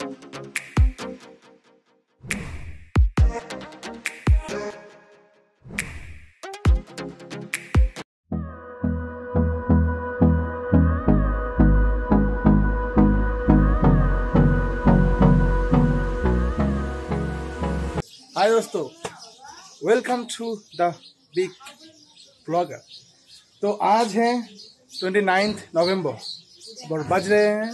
हाय दोस्तों, welcome to the big blogger. तो आज है 29 नवंबर और बज रहे हैं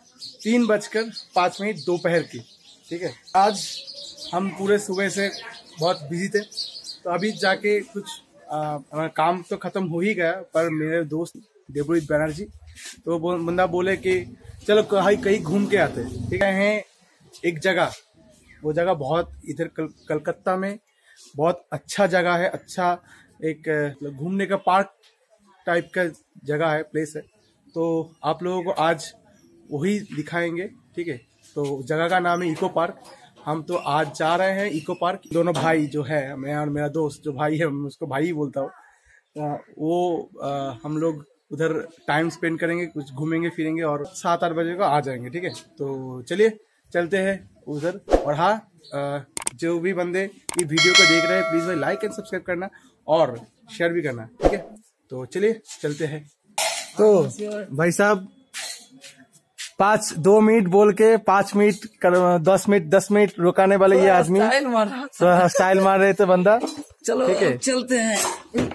3:05 दोपहर की। ठीक है, आज हम पूरे सुबह से बहुत बिजी थे, तो अभी जाके कुछ हमारा काम तो खत्म हो ही गया, पर मेरे दोस्त देवजीत बनर्जी तो बंदा बोले कि चलो कहीं घूम के आते। ठीक है, एक जगह, वो जगह बहुत इधर कलकत्ता में बहुत अच्छा जगह है, अच्छा एक घूमने का पार्क टाइप का जगह है, प्लेस है। तो आप लोगों को आज वही दिखाएंगे। ठीक है, तो जगह का नाम है इको पार्क। हम तो आज जा रहे हैं इको पार्क। दोनों भाई जो है, मैं और मेरा दोस्त जो भाई है, मैं उसको भाई ही बोलता हूँ, वो हम लोग उधर टाइम स्पेंड करेंगे, कुछ घूमेंगे फिरेंगे और 7-8 बजे को आ जाएंगे। ठीक है, तो चलिए चलते हैं उधर। और हाँ, जो भी बंदे ये वीडियो को देख रहे हैं, प्लीज भाई लाइक एंड सब्सक्राइब करना और शेयर भी करना। ठीक है, तो चलिए चलते हैं। तो भाई साहब 2 मिनट बोल के 5 मिनट 10 मिनट रुकाने वाले ये आदमी स्टाइल मार रहे थे बंदा। चलो ठीक है, चलते हैं।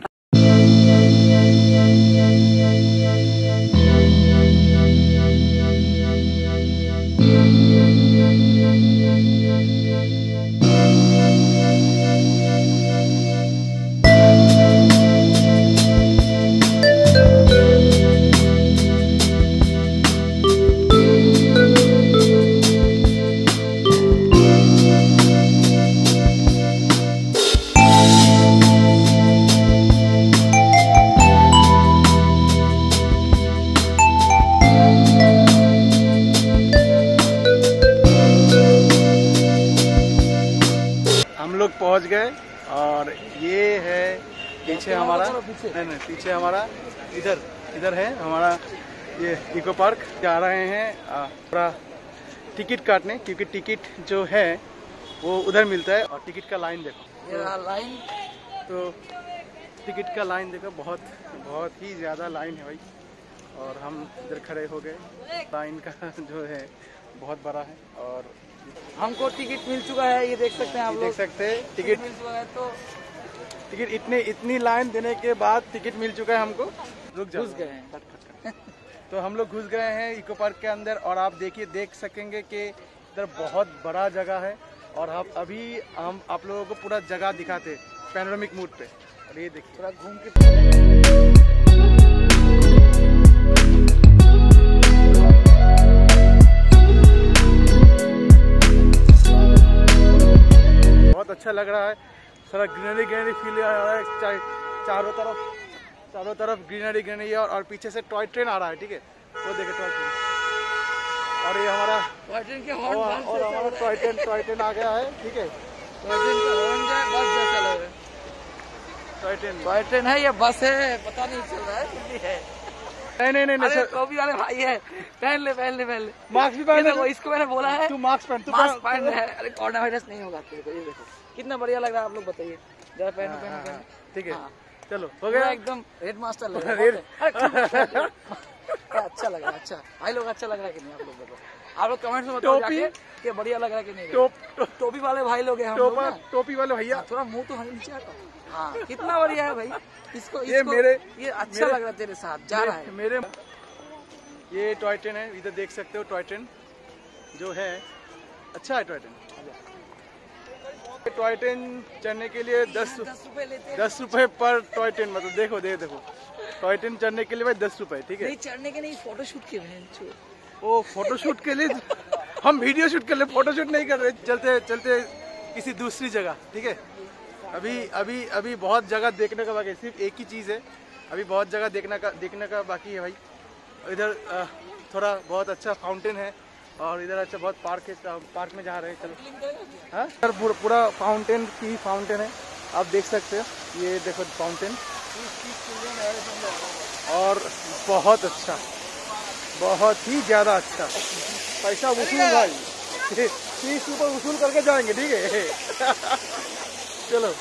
पहुंच गए और ये है पीछे हमारा, नहीं पीछे हमारा इधर है हमारा ये इको पार्क। जा रहे हैं पूरा टिकट काटने, क्योंकि टिकट जो है वो उधर मिलता है। और टिकट का लाइन देखो, ये लाइन, तो टिकट का लाइन देखो, बहुत ही ज़्यादा लाइन है भाई। और हम इधर खड़े हो गए। लाइन का जो है बहुत बड़ा है और हमको टिकट मिल चुका है, ये देख सकते हैं आप लोग। देख सकते हैं टिकट मिल चुका है। तो टिकट इतनी लाइन देने के बाद टिकट मिल चुका है हमको। रुक जाओ, घुस गए हैं। तो हम लोग घुस गए हैं इको पार्क के अंदर। और आप देख सकेंगे कि इधर बहुत बड़ा जगह है। और हम आप लोगों को पूरा जगह दिखाते पैनोरामिक मोड पे। और ये देखिए पूरा घूम के बहुत अच्छा लग रहा है। सारा ग्रीनरी फील आ रहा है, चारों तरफ ग्रीनरी है। और पीछे से टॉय ट्रेन आ रहा है। ठीक है, वो देखे टॉय ट्रेन। और ये हमारा टॉय ट्रेन के हॉर्न, और हमारा टॉय ट्रेन आ गया है। ठीक है, टॉय ट्रेन का हॉर्न जो है बस जैसा लग रहा है। टॉय ट्रेन है या बस है पता नहीं चल रहा है, कुछ है। नहीं अरे टोपी वाले भाई है, पहन ले। मास्क भी पहन ले। इसको मैंने बोला है तू मास्क पहन रहा है। अरे कोरोना वायरस नहीं होगा तेरे को। ये देखो कितना बढ़िया लग रहा है, आप लोग बताइए जरा। पहनो। ठीक है, चलो हो गया, गया। एकदम हेड मास्टर लग रहा है। अच्छा लग रहा है। अच्छा भाई लोग, अच्छा लग रहा है कि नहीं आप लोग बताओ। आप लोग कमेंट में बताओ कि बढ़िया लग रहा है कि नहीं। टोपी वाले भाई लोग हैं हम लोग ना। टोपी वाले भैया, थोड़ा मुंह तो नीचे आता। हाँ, कितना बढ़िया है भाई। इसको ये अच्छा लग रहा है तेरे साथ जा रहा है। मेरे ये टॉय ट्रेन है, इधर देख सकते हो। टॉय ट्रेन जो है अच्छा है। टॉय ट्रेन चढ़ने के लिए 10 रुपए पर टॉय ट्रेन। मतलब देखो टॉय ट्रेन चढ़ने के लिए भाई 10 रुपए। ठीक है, नहीं चढ़ने के नहीं, फोटोशूट के लिए। ओ फोटोशूट के लिए हम वीडियो शूट कर ले, फोटोशूट नहीं कर रहे। चलते किसी दूसरी जगह। ठीक है, अभी बहुत जगह देखने का बाकी है। सिर्फ एक ही चीज़ है, अभी बहुत जगह देखने का बाकी है भाई। इधर थोड़ा बहुत अच्छा फाउंटेन है और इधर अच्छा बहुत पार्क है। पार्क में जा रहे हैं, चलो। हाँ सर, पूरा फाउंटेन है, आप देख सकते हो। ये देखो फाउंटेन, और बहुत अच्छा, बहुत ही ज़्यादा अच्छा। पैसा वसूल भाई, फीस ऊपर वसूल करके जाएंगे, ठीक है। चलो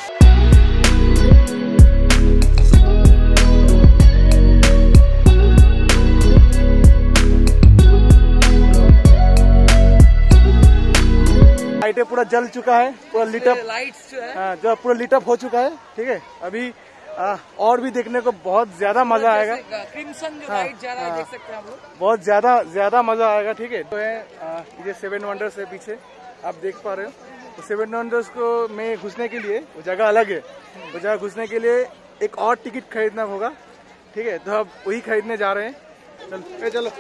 लाइटें पूरा जल चुका है, पूरा लिटअप, लाइट्स जो है हाँ जो पूरा लिटअप हो चुका है, ठीक है। अभी और भी देखने को बहुत ज्यादा मजा आएगा। क्रिम्सन जो लाइट जा रहा है, देख सकते हैं आप लोग, बहुत ज्यादा मजा आएगा, ठीक है। तो है ये 7 वंडर्स है पीछे, आप देख पा रहे हो। तो 7 वंडर्स को में घुसने के लिए वो जगह अलग है, वो जगह घुसने के लिए एक और टिकट खरीदना होगा, ठीक है। तो अब वही खरीदने जा रहे हैं। चलो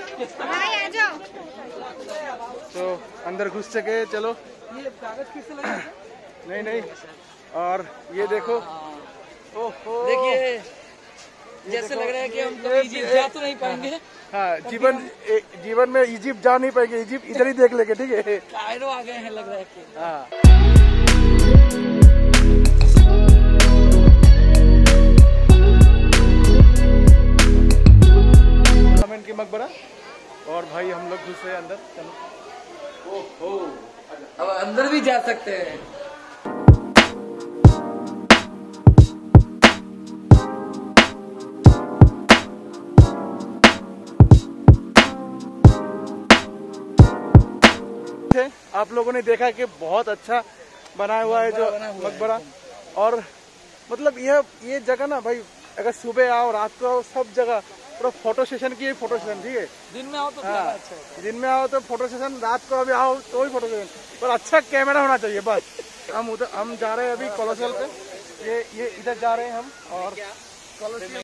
तो अंदर घुस सके, चलो। ये कागज किससे लगा है? नहीं और ये देखो, ओहो देखिए, जैसे लग रहा है कि हम कभी इजिप्ट जा तो नहीं पाएंगे। हाँ, जीवन में इजिप्ट जा नहीं पाएंगे, इजिप्ट इधर ही देख लेंगे, ठीक है। कायरो आ गए हैं लग रहा है कि। हाँ की मकबरा, और भाई हम लोग घुस रहे हैं अंदर। चलो, ओहो अब अंदर भी जा सकते हैं। आप लोगों ने देखा कि बहुत अच्छा बनाया हुआ है जो मकबरा, और मतलब ये जगह ना भाई, अगर सुबह आओ रात को आओ, सब जगह पूरा फोटो सेशन की फोटो सेशन, ठीक है। दिन में आओ तो हाँ, अच्छा है। दिन में आओ तो फोटो सेशन, रात को अभी आओ तो भी फोटो सेशन, पर अच्छा कैमरा होना चाहिए बस। हम जा रहे हैं अभी कोलोसल पे, ये इधर जा रहे हैं हम, और कोलोसल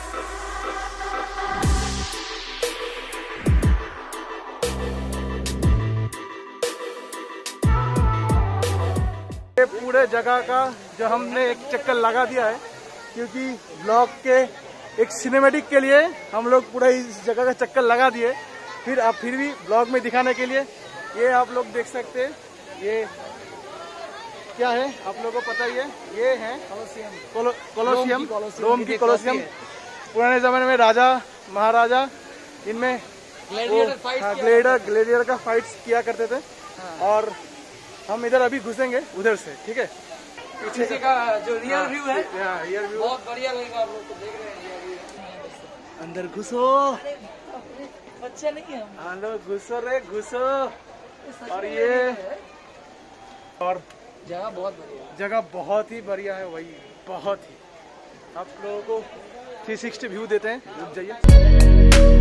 पूरे जगह का जो हमने एक चक्कर लगा दिया है, क्योंकि ब्लॉग के एक सिनेमेटिक के लिए हम लोग पूरा इस जगह का चक्कर लगा दिए। फिर भी ब्लॉग में दिखाने के लिए ये आप लोग देख सकते हैं, ये क्या है आप लोगों को पता ही है, ये है कोलोसियम, रोम की कोलोसियम। पुराने जमाने में राजा महाराजा इनमें ग्लेडिएटर का फाइट्स किया करते थे। और हम इधर अभी घुसेंगे उधर से, ठीक है। पीछे का जो रियल व्यू है, रियल व्यू बहुत बढ़िया लगेगा। आप लोग तो देख रहे हैं, अंदर घुसो, बच्चे नहीं है हम। अंदर घुसो रे घुसो। और ये और जगह बहुत ही बढ़िया है, वही बहुत ही। आप लोगों को 360 व्यू देते हैं, रुक जाइए।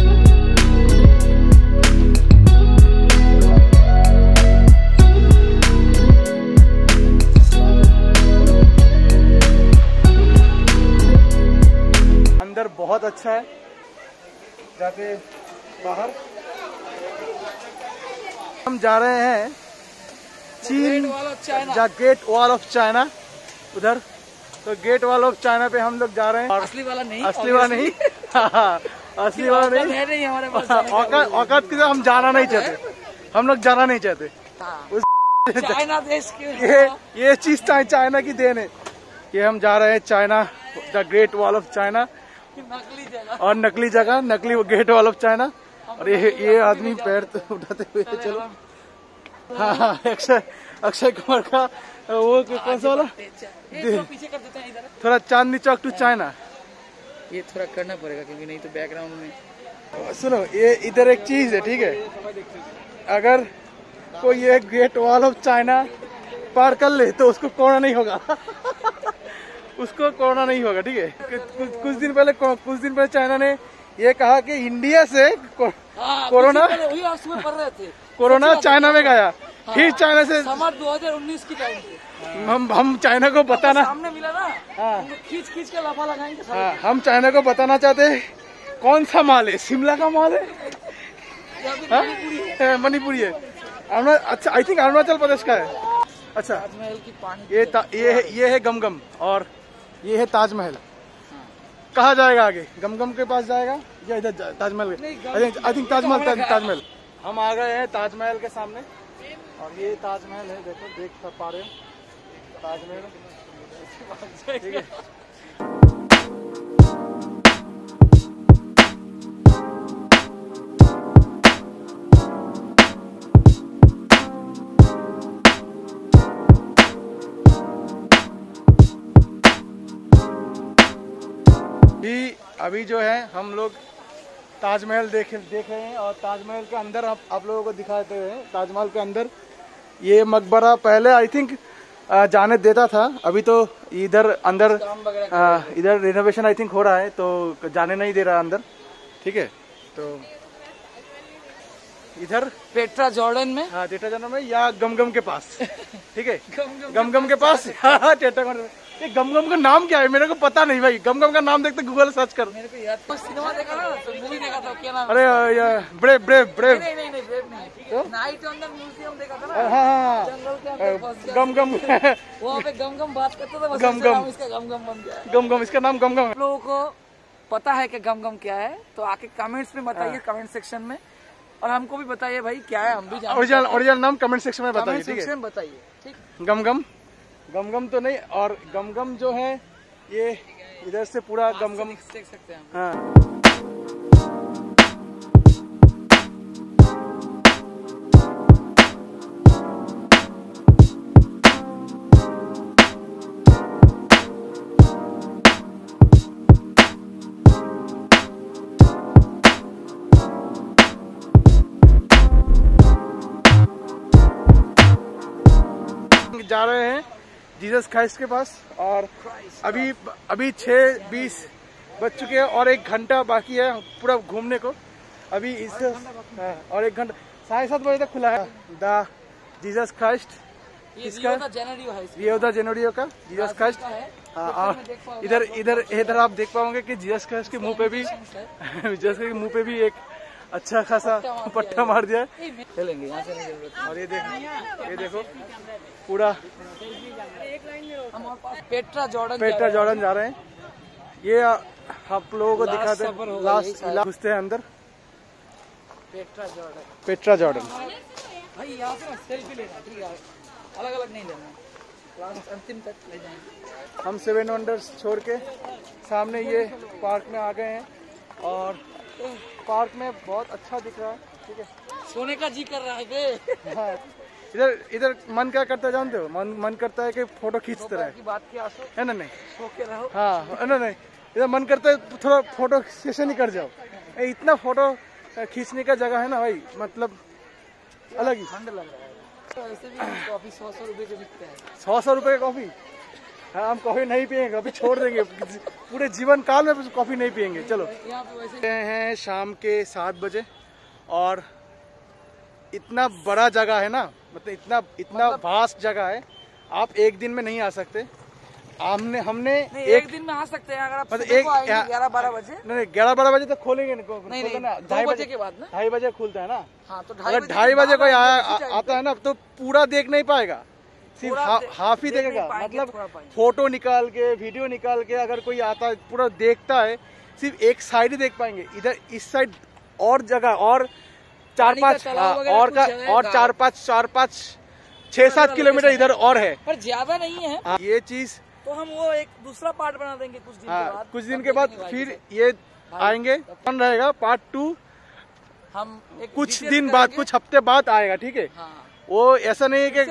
अंदर बहुत अच्छा है, जाके बाहर हम जा रहे हैं चीन, गेट वॉल ऑफ चाइना उधर। तो गेट वॉल ऑफ चाइना पे हम लोग जा रहे हैं। असली वाला नहीं, असली वाला नहीं असली वाला नहीं हमारे पास। औकात के हम जाना नहीं चाहते, हम लोग जाना नहीं चाहते। चाइना देश के ये चीज चाइना की देन है। ये हम जा रहे हैं China, the great wall of China, नकली जगह, और नकली जगह, नकली गेट वॉल ऑफ चाइना। और ये आदमी पैर तो उठाते हुए, चलो। हाँ, अक्षय कुमार का वो कौन सा वाला, पीछे कर देते हैं इधर, थोड़ा चांदनी चौक टू चाइना। ये थोड़ा करना पड़ेगा क्योंकि नहीं तो बैकग्राउंड में। सुनो, ये इधर एक चीज है, ठीक है। अगर कोई ये ग्रेट वॉल ऑफ चाइना पार कर ले तो उसको कोरोना नहीं होगा उसको कोरोना नहीं होगा, ठीक है। कुछ दिन पहले चाइना ने ये कहा कि इंडिया से कोरोना कोरोना चाइना में गया। फिर चाइना से समर 2019 की टाइम पे हम चाइना को बताना, सामने मिला ना, हाँ, खींच के लाफा लगाएंगे। हाँ, हम चाइना को बताना चाहते हैं कौन सा माल है, शिमला का माल है, मणिपुरी है, अच्छा आई थिंक अरुणाचल प्रदेश का है। अच्छा, ताजमहल की पानी, ये है गमगम, और ये है ताजमहल। कहाँ जाएगा आगे, गमगम के पास जाएगा या इधर ताजमहल? I think Taj Mahal. हम आ गए हैं ताजमहल के सामने, और ये ताजमहल है, देखो, देख पा रहे हो ताजमहल, ठीक है। अभी जो है हम लोग ताजमहल देख रहे हैं और ताजमहल के अंदर आप लोगों को दिखाते हैं। ताजमहल के अंदर ये मकबरा पहले आई थिंक जाने देता था, अभी तो इधर अंदर इधर रिनोवेशन आई थिंक हो रहा है तो जाने नहीं दे रहा अंदर। ठीक है, तो इधर पेट्रा जॉर्डन में, हाँ पेट्रा जॉर्डन में या गमगम के पास। ठीक है, गमगम के पास। हाँ टेट्रा ये गमगम का नाम क्या है मेरे को पता नहीं भाई। गमगम का नाम देखते गूगल सर्च कर। मेरे को याद तो सिनेमा देखा ना, तो मूवी देखा था, क्या नाम? अरे ब्रेव ब्रेव ब्रेव नहीं ब्रेव नहीं, नाइट ऑन द म्यूजियम देखा था ना। हाँ जंगल के अंदर फंस गया, गमगम वहाँ पे गमगम बात करता था, गमगम इसका गमगम बन गया। गमगम इसका नाम गमगम है। आप लोगों को पता है कि गमगम क्या है तो आके कमेंट्स में बताइए, कमेंट सेक्शन में, और हमको भी बताइए भाई क्या है, हम भी जानते हैं। ओरिजिनल नाम कमेंट सेक्शन में बताइए। ठीक है, बताइए। ठीक, गमगम तो नहीं, और गमगम जो है ये इधर से पूरा गमगम देख सकते हैं। हाँ जा रहे हैं जीसस क्राइस्ट के पास, और अभी 6:20 बज चुके हैं और 1 घंटा बाकी है पूरा घूमने को। अभी इस और 1 घंटा 7:30 बजे तक खुला है द जीसस क्राइस्ट, इसका रियो द जेनेरियो का जीसस क्राइस्ट। और इधर आप देख पाओगे कि जीसस क्राइस्ट के मुंह पे भी जीसस के मुंह पे भी एक अच्छा खासा पट्टा मार दिया है। चलेंगे यहाँ से। और ये देखो पूरा पेट्रा जॉर्डन जा रहे हैं। ये आप लोगों को दिखाते हैं, लास्ट घुसते हैं अंदर। पेट्रा जॉर्डन भाई यहाँ से सेल्फी लेना, ठीक है, अलग अलग नहीं लेना, लास्ट अंतिम तक ले जाएंगे। हम 7 वंडर्स छोड़ के सामने ये पार्क में आ गए हैं और पार्क में बहुत अच्छा दिख रहा है। ठीक है, सोने का जी कर रहा है बे। हाँ, इधर मन क्या करता है जानते हो? मन करता है कि फोटो खींचते रहे, बात क्या है ना? नहीं सो के रहो। हाँ नहीं, इधर मन करता है थोड़ा फोटो सेशन ही कर जाओ। इतना फोटो खींचने का जगह है ना भाई, मतलब अलग ही। ठंड लग रहा है तो ऐसे भी कॉफी 100 रुपए के बिकते हैं। 100 रुपए की कॉफी? हाँ, हम कॉफी नहीं पियेंगे, अभी छोड़ देंगे पूरे जीवन काल में कॉफी नहीं पियेंगे। चलो, यहाँ पे वैसे हैं शाम के 7 बजे और इतना बड़ा जगह है ना, मतलब इतना वास्ट जगह है, आप एक दिन में नहीं आ सकते। हमने एक दिन में आ सकते हैं अगर आप मतलब 11-12 बजे। नहीं 11-12 बजे तक खोलेंगे नहीं, 2 बजे के बाद ना, 2:30 बजे खुलता है ना। हाँ, तो अगर 2:30 बजे कोई आता है ना तो पूरा देख नहीं पाएगा, सिर्फ हाफ ही देखेगा। मतलब फोटो निकाल के, वीडियो निकाल के अगर कोई आता है पूरा देखता है, सिर्फ एक साइड ही देख पाएंगे। इधर इस साइड और जगह और 4-5 और 4-5 6-7 किलोमीटर इधर और है, पर ज्यादा नहीं है। ये चीज तो हम वो एक दूसरा पार्ट बना देंगे कुछ दिन के बाद। कुछ दिन के बाद फिर ये आएंगे, फन रहेगा पार्ट 2। हम कुछ दिन बाद, कुछ हफ्ते बाद आएगा। ठीक है, वो ऐसा नहीं है कि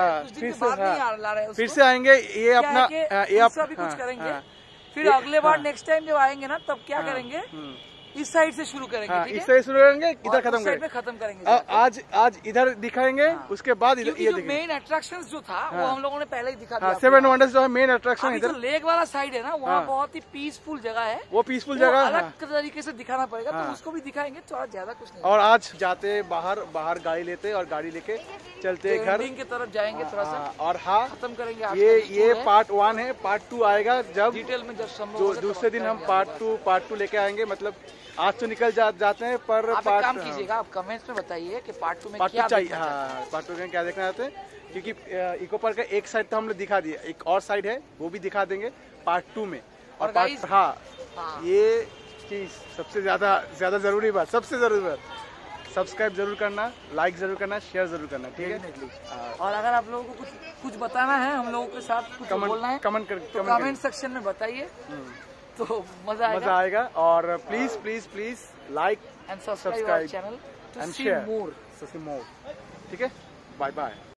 फिर से आएंगे। ये अपना ये आप भी कुछ करेंगे। फिर अगले बार नेक्स्ट टाइम जब आएंगे ना तब क्या करेंगे, इस साइड से शुरू करेंगे। इस साइड शुरू करेंगे, इधर खत्म करेंगे। आज इधर दिखाएंगे, उसके बाद इधर ये मेन अट्रैक्शन जो था वो हम लोगों ने पहले ही दिखा दिया। 7 वंडर्स जो है मेन अट्रैक्शन इधर। लेक वाला साइड है ना, वहाँ बहुत ही पीसफुल जगह है। वो पीसफुल जगह अलग तरीके से दिखाना पड़ेगा, तो उसको भी दिखाएंगे, थोड़ा ज्यादा कुछ नहीं। और आज जाते बाहर गाड़ी लेते और गाड़ी लेके चलते घर की तरफ जाएंगे थोड़ा सा। और हाँ, खत्म करेंगे। ये पार्ट 1 है, पार्ट 2 आएगा जब डिटेल में, जब दूसरे दिन हम पार्ट 2 लेके आएंगे। मतलब आज तो निकल जाते हैं, पर आप एक काम कीजिएगा, आप कमेंट्स में बताइए कि पार्ट 2 में क्या चाहिए। हाँ, पार्ट 2 में क्या देखना चाहते हैं, क्योंकि इको पार्क का एक साइड तो हम लोग दिखा दिया, एक और साइड है वो भी दिखा देंगे पार्ट 2 में। और हाँ, ये चीज सबसे ज्यादा जरूरी बात, सब्सक्राइब जरूर करना, लाइक जरूर करना, शेयर जरूर करना। ठीक है, और अगर आप लोगों को कुछ बताना है, हम लोगों के साथ कुछ बोलना है, कमेंट सेक्शन में बताइए, तो मजा आएगा। और please like and subscribe channel and share more. ठीक है, बाय बाय।